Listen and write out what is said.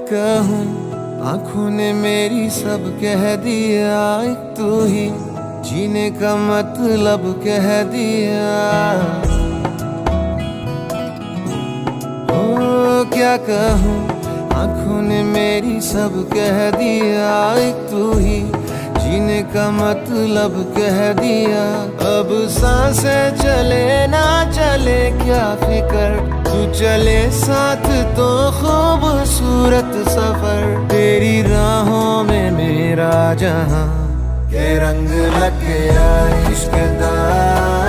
कहूँ, आंखों ने मेरी सब कह दिया, एक तू ही जीने का मतलब कह दिया। ओ क्या कहूँ, आंखों ने मेरी सब कह दिया, एक तू ही जीने का मतलब कह दिया। अब सांसें चले ना चले क्या फिकर, तू चले साथ तो खूबसूरत सफर। तेरी राहों में मेरा जहां के रंग लग गया इश्क दा।